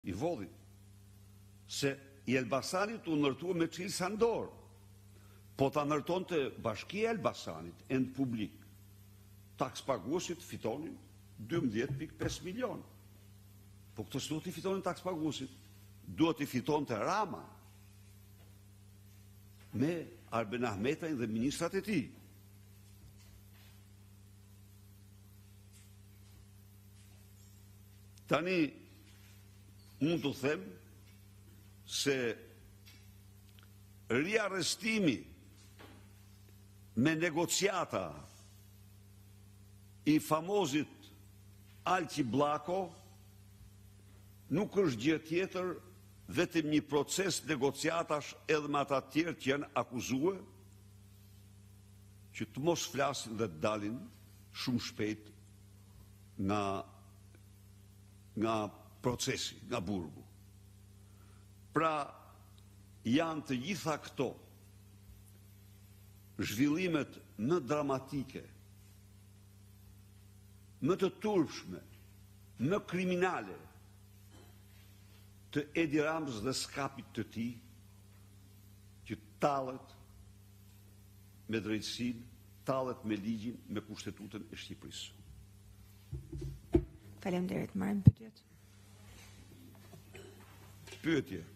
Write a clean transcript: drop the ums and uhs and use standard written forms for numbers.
i Vodit, se i Elbasanit u ndërtua me çilë Sandor, po ta ndërton të Bashkia e Elbasanit, end publik, taks paguesit fitonin 12,5 milion. Po këto s'duhet i fitonin taks paguesit, duhet i fiton të Rama, me Arben Ahmetajn dhe ministrat e tij. Tani, mund të them se riarrestimi me negociata i famozit Alqi Bllako nuk është gjë tjetër vetëm një proces negociatash edhe me ata të tjerë që janë akuzuar që të mos flasin dhe të dalin shumë shpejt nga procesi, nga burgu. Pra, janë të gjitha këto zhvillimet më dramatike, më të turpshme, më kriminale të Edi Ramës dhe skapit të tij, që tallet me drejtësinë, tallet me ligjin, me kushtetutën e Shqipërisë. Faleminderit, marrim pyetjet. Pyetje.